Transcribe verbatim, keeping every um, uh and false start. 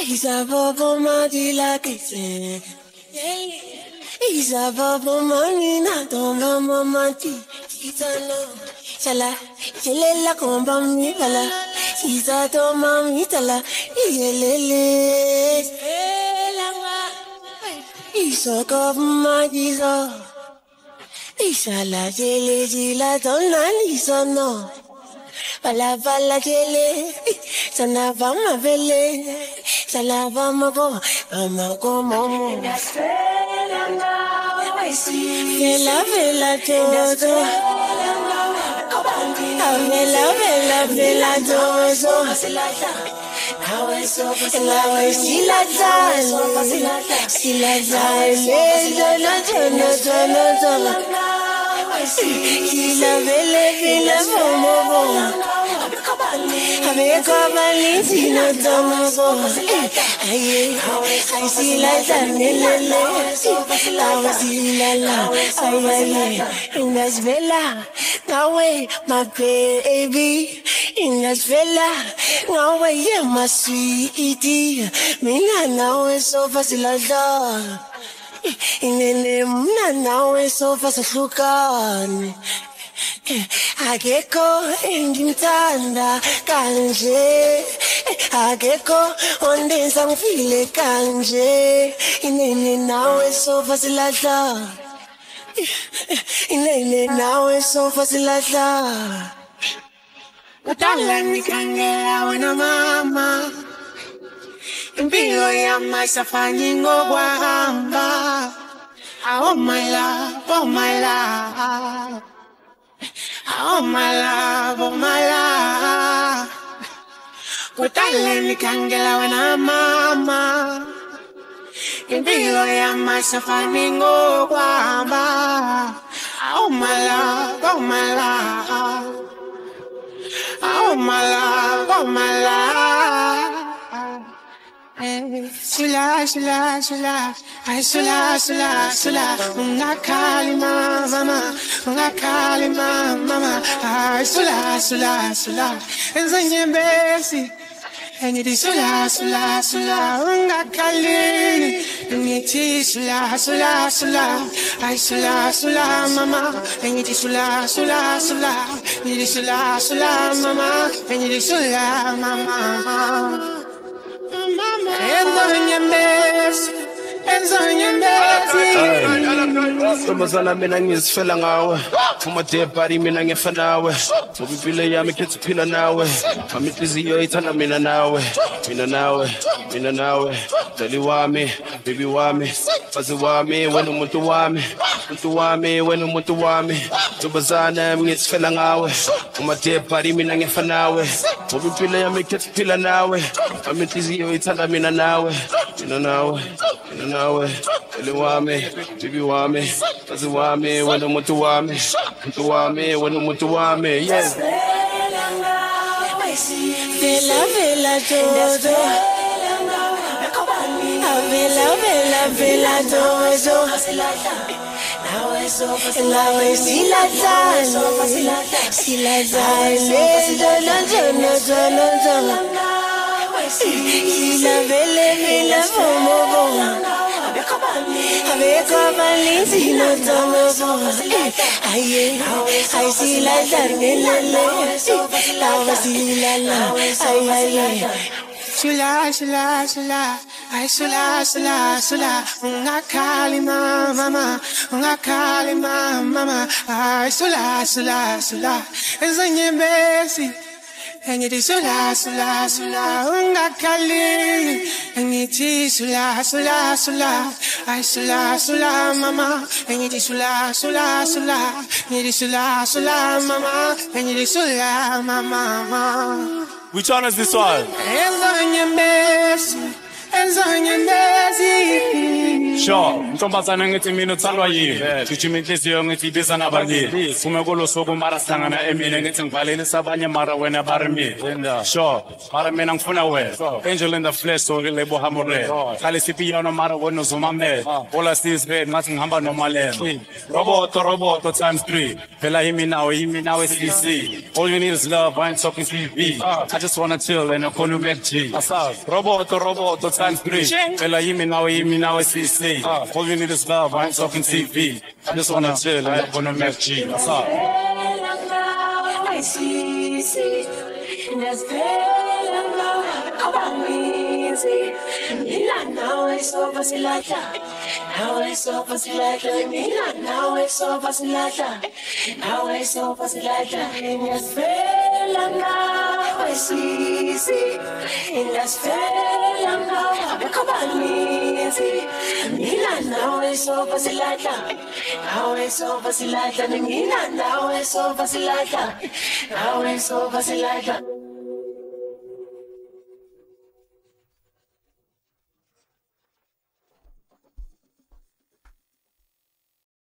Isa bobo madila kese. Isa bobo mamina tonga mamati. Isa no. Shala, yelela komba mi bala. Isa to mami tala. Yelele. Isa kov madisa. Isa la jele jila tona lisa no. Bala bala jele. Sana vama vele. Sana vama go. Vama go momo. Vela vela todo. Vela vela vela todo. Now I see la time, see la time, la jana jana jana. See la vela vela momo momo. Ave kabali no tomo. Aye, I see la jana lele. I see la la. Aye aye, in las vela, now way my baby. In las vela, now way my sweetie. Mina now is so fácil as that. Inene mna now is so fácil lukan. Ageko ingimtanda kanje. Ageko ondenza ngifile kanje. Inene now is so fácil as that. Inene now is so fácil as that. Utala nikangela wena mama. Impilo yama isafanye ngokwahamba. Oh my love, oh my love. Oh my love, oh my love. Utala nikangela wena mama. Impilo yama isafanye ngokwahamba. Oh my love, oh my love. Oh my love, oh my love. Sula, sula, sula, ay sula, sula, sula. Una kalima, mama, una kalima, mama. Ay sula, sula, sula. Enseñe besi. Enye sula, sula, sula. Una kalini. Enye sula, sula, sula. Ay sula, sula, mama. Enye sula, sula, sula. Enye sula, sula, mama. Enye sula, mama. Enye besi. Enye besi. Somazana mina ngizifela ngawe. Uma de party mina ngefa nawe. Ngobimpilo yami khetha ukuphila nawe. Mama inhliziyo ithanda mina nawe. Mina nawe, mina nawe. Dali wami, baby wami. Fazi wami, wena umuntu wami. Umuntu wami, wena umuntu wami. Somazana ngizifela ngawe. Uma de party mina ngefa nawe. Ngobimpilo yami khetha ukuphila nawe. Mama inhliziyo ithanda mina nawe. Mina nawe, mina nawe. Dali wami, baby wami. Fazi wami, wena umuntu wami. Umuntu wami, wena umuntu wami. Yes. Vela vela todo. Vela vela vela todo. Now I see la time, see la time, jana jana jana jana. See la vela vela momo momo. Ave kabali no tomo. Aye, I see la jana lele. I see la la. Aye aye. Sula, sula, sula, ay sula, sula, sula, una kalima, mama, una kalima, mama, ay sula, sula, sula, enseñe besi, enye sula, sula, sula, una kali, enye sula, sula, sula, ay sula, sula, mama, enye sula, sula, sula, enye sula, sula, mama, enye sula, mama. Which one is this one? Enzo Nyembesi, Enzo Nyembesi. Sure, ntombazana ngithi mina utsalwa yini Gijima inhliziyo ngithi ibiza nabangini Sume kulo suku mara sihlangana emini ngithi ngivalelisa abanye mara wena bari mina Sure, mara mina ngifuna wena Angel in the flesh so lebo hamore Khale sipiyano mara wena uzumamele All I see is red ngathi ngihamba nomalema Roboto roboto times three Phela himi nawe himi nawe C C All you need is love I ain't talking T V I just wanna chill and akhona umek G Roboto roboto times three Phela himi nawe himi nawe C C All you need is love I ain't talking T V I just wanna chill and akhona umek G Now it's so fácil like that. Now it's so fácil like that. Now it's so fácil like that. Now it's so fácil like that. En la esfera now es easy. En la esfera now me acaban easy. Mira now it's so fácil like that. Now it's so fácil like that. Mira now it's so fácil like that. Now it's so fácil like that.